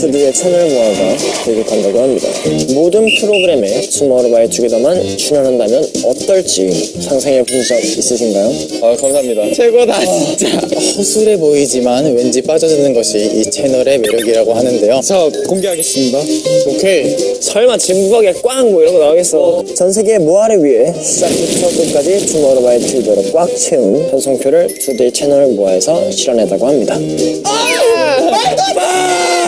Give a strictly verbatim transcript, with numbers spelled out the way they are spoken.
투디의 채널 모아가 계획한다고 합니다. 모든 프로그램에 투모로우바이투게더만 출연한다면 어떨지 상상해 본 적 있으신가요? 아, 감사합니다. 최고다 진짜. 허술해 보이지만 왠지 빠져드는 것이 이 채널의 매력이라고 하는데요. 자, 공개하겠습니다. 오케이. 설마 진부하게 꽝 뭐 이런 거 나오겠어. 전 세계 모아를 위해 시작부터 끝까지 투모로우바이투게더로 꽉 채운 편성표를 투데이 채널 모아에서 실현했다고 합니다. 아!